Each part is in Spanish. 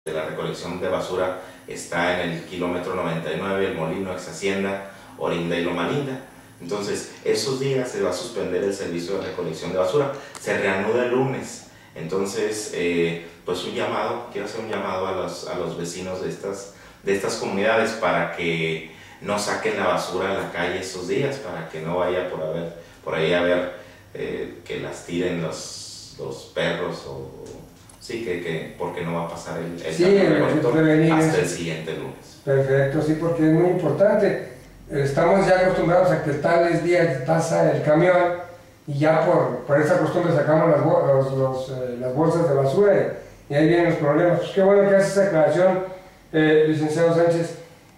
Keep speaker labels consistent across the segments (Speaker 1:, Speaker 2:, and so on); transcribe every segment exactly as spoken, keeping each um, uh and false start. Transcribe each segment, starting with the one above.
Speaker 1: de la recolección de basura está en el kilómetro noventa y nueve, el Molino, ex Hacienda, Orinda y Loma Linda. Entonces, esos días se va a suspender el servicio de recolección de basura. Se reanuda el lunes. Entonces, eh, pues un llamado, quiero hacer un llamado a los, a los vecinos de estas, de estas comunidades para que no saquen la basura a la calle esos días, para que no vaya por, haber, por ahí a ver eh, que las tiren los, los perros o... Sí, que, que porque no va a pasar el, el
Speaker 2: sí, el,
Speaker 1: hasta el siguiente lunes.
Speaker 2: Perfecto, sí, porque es muy importante. Estamos ya acostumbrados a que tales días pasa el camión y ya por, por esa costumbre sacamos las, los, los, eh, las bolsas de basura y, y ahí vienen los problemas. Pues qué bueno que hace esa aclaración, eh, licenciado Sánchez.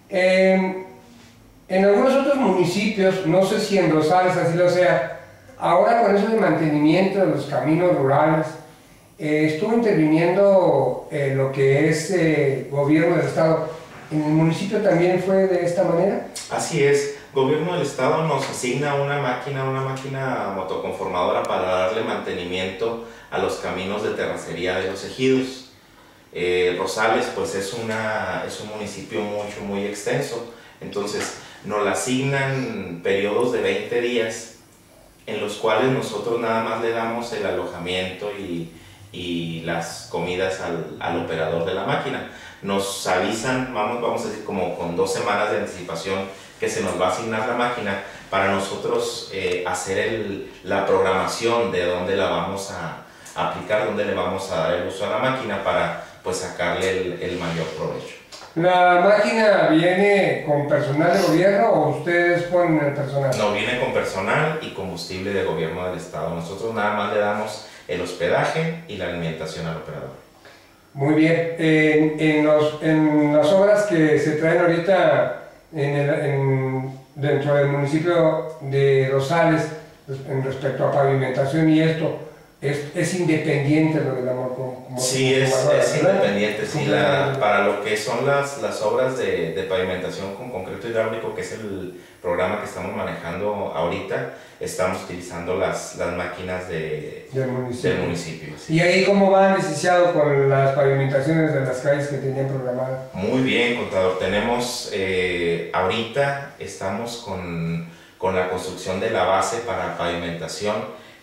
Speaker 2: Eh, en algunos otros municipios, no sé si en Rosales así lo sea, ahora con eso de mantenimiento de los caminos rurales, Eh, estuvo interviniendo eh, lo que es eh, gobierno del estado. ¿En el municipio también fue de esta manera?
Speaker 1: Así es, gobierno del estado nos asigna una máquina, una máquina motoconformadora para darle mantenimiento a los caminos de terracería de los ejidos. Eh, Rosales pues es, una, es un municipio mucho, muy extenso, entonces nos la asignan periodos de veinte días en los cuales nosotros nada más le damos el alojamiento y y las comidas al, al operador de la máquina. Nos avisan, vamos, vamos a decir, como con dos semanas de anticipación que se nos va a asignar la máquina para nosotros eh, hacer el, la programación de dónde la vamos a aplicar, dónde le vamos a dar el uso a la máquina para pues sacarle el, el mayor provecho.
Speaker 2: ¿La máquina viene con personal de gobierno o ustedes ponen el personal?
Speaker 1: No, viene con personal y combustible de gobierno del estado. Nosotros nada más le damos el hospedaje y la alimentación al operador.
Speaker 2: Muy bien. En, en, los, en las obras que se traen ahorita en el, en, dentro del municipio de Rosales, en respecto a pavimentación y esto, es, es independiente lo del amor como, como
Speaker 1: sí, es,
Speaker 2: como
Speaker 1: es independiente. Sí, la, para lo que son las, las obras de, de pavimentación con concreto hidráulico, que es el programa que estamos manejando ahorita, estamos utilizando las, las máquinas de,
Speaker 2: del municipio.
Speaker 1: Del municipio sí.
Speaker 2: ¿Y ahí cómo va, licenciado, con las pavimentaciones de las calles que tenían programadas?
Speaker 1: Muy bien, contador. Tenemos, eh, ahorita estamos con, con la construcción de la base para pavimentación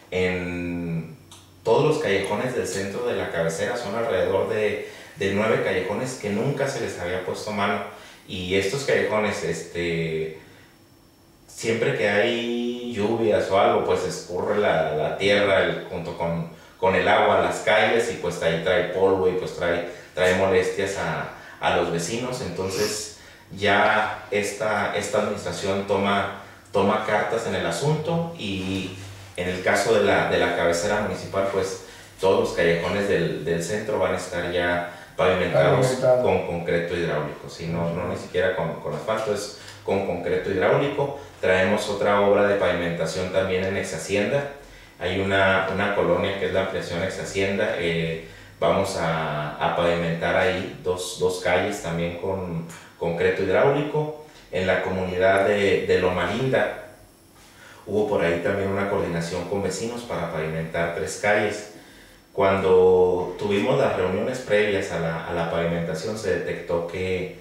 Speaker 1: en todos los callejones del centro de la cabecera. Son alrededor de, de nueve callejones que nunca se les había puesto mano. Y estos callejones, este, siempre que hay lluvias o algo, pues escurre la, la tierra el, junto con, con el agua a las calles y pues ahí trae polvo y pues trae, trae molestias a, a los vecinos. Entonces ya esta, esta administración toma, toma cartas en el asunto y en el caso de la, de la cabecera municipal, pues todos los callejones del, del centro van a estar ya pavimentados Pavimentado. con concreto hidráulico, ¿sí? no, no ni siquiera con, con asfalto, es con concreto hidráulico. Traemos otra obra de pavimentación también en ex Hacienda. Hay una, una colonia que es la ampliación ex Hacienda. Eh, vamos a, a pavimentar ahí dos, dos calles también con concreto hidráulico. En la comunidad de, de Loma Linda hubo por ahí también una coordinación con vecinos para pavimentar tres calles. Cuando tuvimos las reuniones previas a la, a la pavimentación se detectó que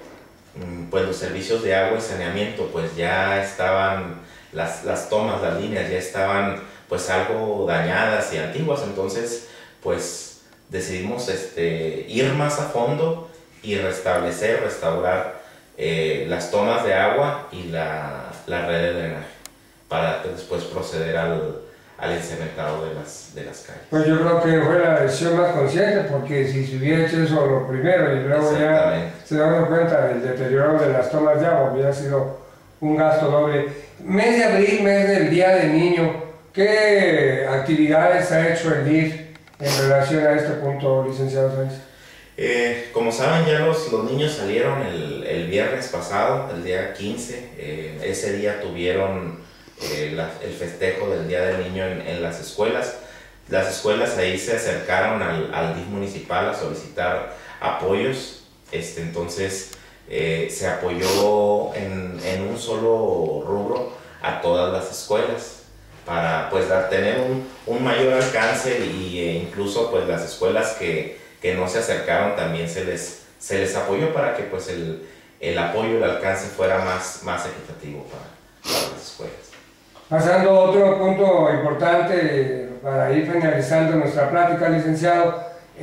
Speaker 1: pues los servicios de agua y saneamiento pues ya estaban, las, las tomas, las líneas ya estaban pues algo dañadas y antiguas, entonces pues decidimos este, ir más a fondo y restablecer, restaurar eh, las tomas de agua y la, la red de drenaje para después proceder al, al encementado de las, de las calles.
Speaker 2: Pues yo creo que fue la decisión más consciente, porque si se hubiera hecho eso lo primero y luego ya se daban cuenta del deterioro de las tomas de agua, hubiera sido un gasto doble. Mes de abril, mes del Día del Niño, ¿qué actividades ha hecho el D I F en relación a este punto, licenciado Sánchez?
Speaker 1: Eh, como saben, ya los, los niños salieron el, el viernes pasado, el día quince, eh, ese día tuvieron Eh, la, el festejo del Día del Niño en, en las escuelas. Las escuelas ahí se acercaron al, al D I F municipal a solicitar apoyos, este, entonces eh, se apoyó en, en un solo rubro a todas las escuelas para pues, dar, tener un, un mayor alcance y, e incluso pues, las escuelas que, que no se acercaron también se les, se les apoyó para que pues el, el apoyo, el alcance fuera más, más equitativo para, para las escuelas.
Speaker 2: Pasando a otro punto importante para ir finalizando nuestra plática, licenciado,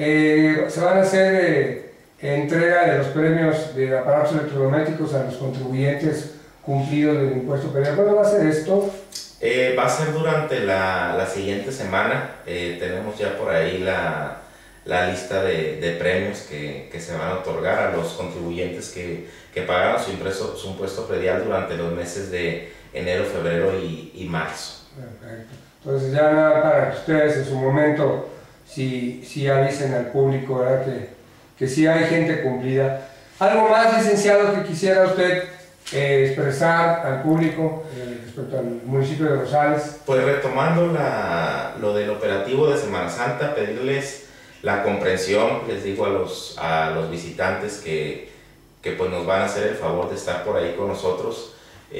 Speaker 2: eh, se van a hacer eh, entrega de los premios de aparatos electrodomésticos a los contribuyentes cumplidos del impuesto predial. ¿Cuándo va a ser esto?
Speaker 1: Eh, va a ser durante la, la siguiente semana. Eh, tenemos ya por ahí la, la lista de, de premios que, que se van a otorgar a los contribuyentes que, que pagaron su impuesto, su impuesto predial durante los meses de enero, febrero y, y marzo.
Speaker 2: Perfecto. Entonces ya nada para que ustedes en su momento si, si avisen al público, ¿verdad? Que, que sí hay gente cumplida. ¿Algo más, licenciado, que quisiera usted eh, expresar al público eh, respecto al municipio de Rosales?
Speaker 1: Pues retomando la, lo del operativo de Semana Santa, pedirles la comprensión, les digo a los, a los visitantes que, que pues nos van a hacer el favor de estar por ahí con nosotros,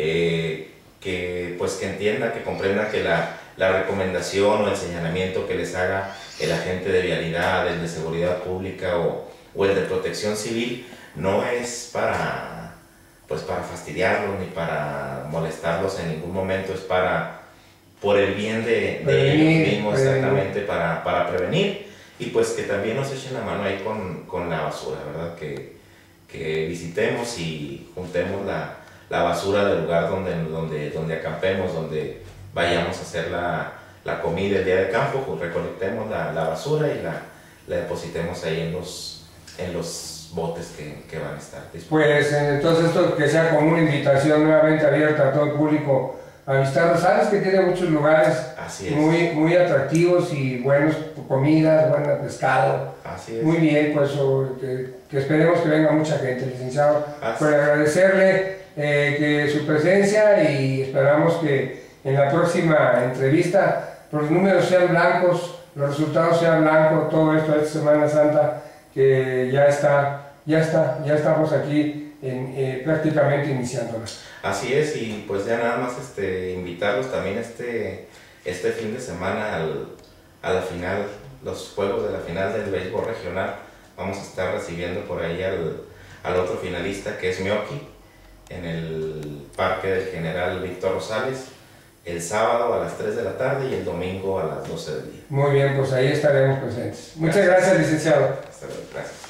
Speaker 1: eh, que pues que entienda, que comprenda que la, la recomendación o el señalamiento que les haga el agente de vialidad, el de seguridad pública o, o el de protección civil no es para, pues para fastidiarlos ni para molestarlos en ningún momento, es para, por el bien de, de ellos mismos, exactamente, para, para prevenir, y pues que también nos echen la mano ahí con, con la basura, ¿verdad? Que, que visitemos y juntemos la, la basura del lugar donde, donde, donde acampemos, donde vayamos a hacer la, la comida el día de campo, pues recolectemos la, la basura y la, la depositemos ahí en los, en los botes que, que van a estar disponibles.
Speaker 2: Pues entonces esto que sea como una invitación nuevamente abierta a todo el público a visitar Rosales, que tiene muchos lugares muy, muy atractivos y buenos, comidas, buen pescado.
Speaker 1: Así es.
Speaker 2: Muy bien, pues o, que, que esperemos que venga mucha gente, licenciado. Pues agradecerle eh, que su presencia y esperamos que en la próxima entrevista los números sean blancos, los resultados sean blancos, todo esto de esta Semana Santa que ya está, ya está, ya estamos aquí en, eh, prácticamente iniciándola.
Speaker 1: Así es, y pues ya nada más este, invitarlos también este, este fin de semana al, a la final, los juegos de la final del béisbol regional. Vamos a estar recibiendo por ahí al, al otro finalista, que es Mioki, en el Parque del General Víctor Rosales, el sábado a las tres de la tarde y el domingo a las doce del día.
Speaker 2: Muy bien, pues ahí estaremos presentes. Muchas gracias, gracias licenciado.
Speaker 1: Hasta luego, gracias.